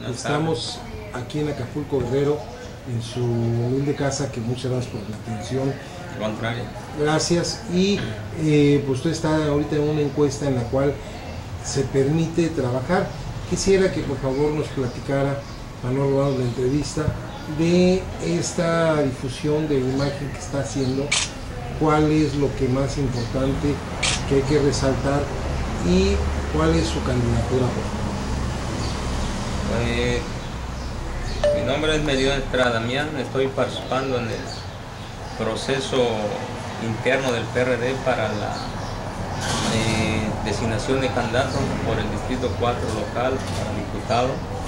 Estamos aquí en Acapulco, Guerrero, en su humilde casa, que muchas gracias por la atención. Contrario. Gracias. Y pues usted está ahorita en una encuesta en la cual se permite trabajar. Quisiera que por favor nos platicara, para no robarnos la entrevista, de esta difusión de imagen que está haciendo, cuál es lo que más importante que hay que resaltar y cuál es su candidatura, por favor. Mi nombre es Melio Estrada Damián, estoy participando en el proceso interno del PRD para la designación de candidatos por el Distrito 4 local para diputado,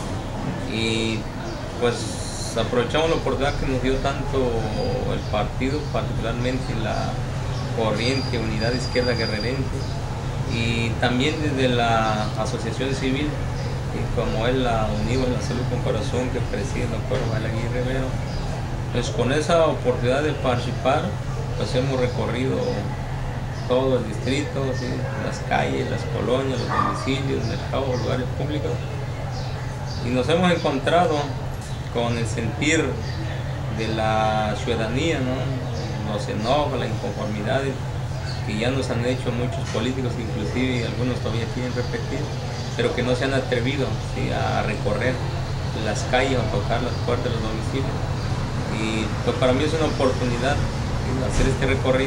y pues aprovechamos la oportunidad que nos dio tanto el partido, particularmente la corriente Unidad Izquierda Guerrerense, y también desde la asociación civil, como es la Unidos en la Salud con Corazón, que preside el doctor Balaguer Rivero. Pues con esa oportunidad de participar, pues hemos recorrido todo el distrito, ¿sí? Las calles, las colonias, los domicilios, mercados, lugares públicos, y nos hemos encontrado con el sentir de la ciudadanía, ¿no? Los enojos, las inconformidades que ya nos han hecho muchos políticos, inclusive algunos todavía quieren repetir, pero que no se han atrevido, ¿sí?, a recorrer las calles o tocar las puertas de los domicilios. Y pues para mí es una oportunidad, ¿sí?, hacer este recorrido,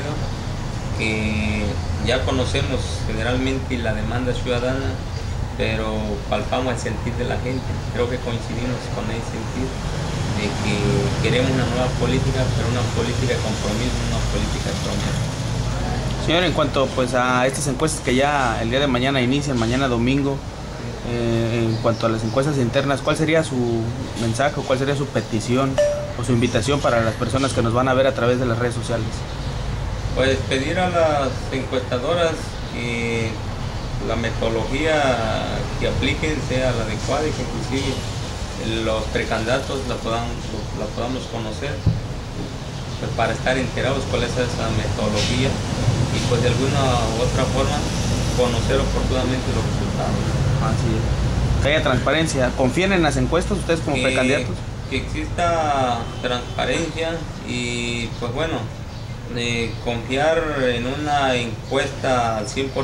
que ya conocemos generalmente la demanda ciudadana, pero palpamos el sentir de la gente. Creo que coincidimos con ese sentir de que queremos una nueva política, pero una política de compromiso, una política de promesa. Señor, en cuanto pues a estas encuestas que ya el día de mañana inician, mañana domingo, en cuanto a las encuestas internas, ¿cuál sería su mensaje o cuál sería su petición o su invitación para las personas que nos van a ver a través de las redes sociales? Pues pedir a las encuestadoras que la metodología que apliquen sea la adecuada, y que inclusive los precandidatos la podamos conocer, pues para estar enterados cuál es esa metodología, y pues de alguna u otra forma conocer oportunamente los resultados. Así es. Que haya transparencia. ¿Confían en las encuestas ustedes como precandidatos? Que exista transparencia, y pues bueno, confiar en una encuesta al 100%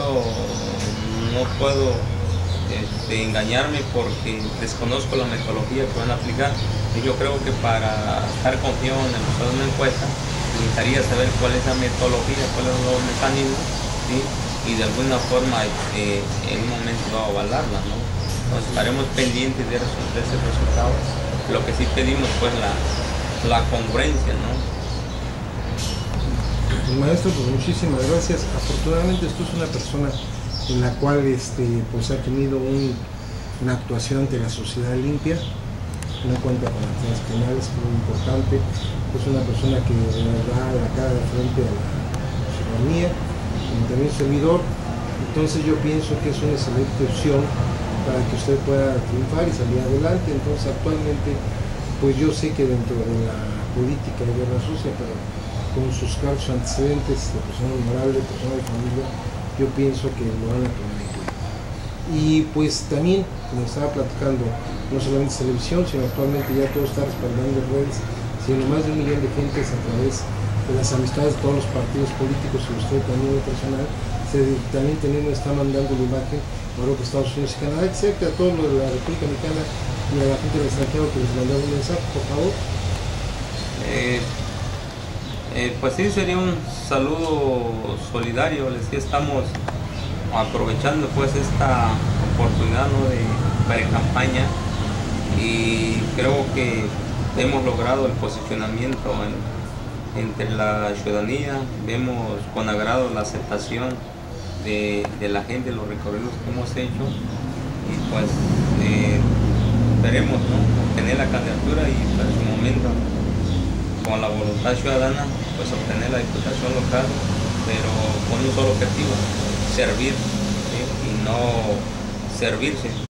no puedo engañarme, porque desconozco la metodología que van a aplicar, y yo creo que para estar confiado en el resultado de una encuesta necesitaría saber cuál es la metodología, cuáles son los mecanismos, ¿sí?, y de alguna forma en un momento dado avalarla, ¿no? Entonces estaremos pendientes de ese resultado. Lo que sí pedimos, pues la congruencia, ¿no? Maestro, pues muchísimas gracias. Afortunadamente usted es una persona en la cual pues ha tenido una actuación ante la sociedad limpia, no cuenta con acciones penales, muy importante. Es una persona que da la cara de frente a la ciudadanía, como también servidor. Entonces yo pienso que es una excelente opción para que usted pueda triunfar y salir adelante. Entonces actualmente, pues yo sé que dentro de la política de guerra sucia, pero con sus casos antecedentes de persona honorable, de persona de familia, yo pienso que lo van a tomar en cuenta. Y pues también, como estaba platicando, no solamente televisión, sino actualmente ya todo está respaldando en redes, sino más de 1 millón de gentes a través de las amistades de todos los partidos políticos, y usted también en personal, también está mandando la imagen a Europa, Estados Unidos y Canadá, etcétera, a todos los de la República Mexicana y a la gente del extranjero, que les mandaba un mensaje, por favor. Pues sí, sería un saludo solidario. Les decía, estamos aprovechando pues esta oportunidad, ¿no?, de pre-campaña, y creo que hemos logrado el posicionamiento entre la ciudadanía. Vemos con agrado la aceptación de la gente, los recorridos que hemos hecho, y pues esperemos, ¿no?, obtener la candidatura, y pues en su momento, con la voluntad ciudadana, pues obtener la diputación local, pero con un solo objetivo: servir, ¿sí?, y no servirse.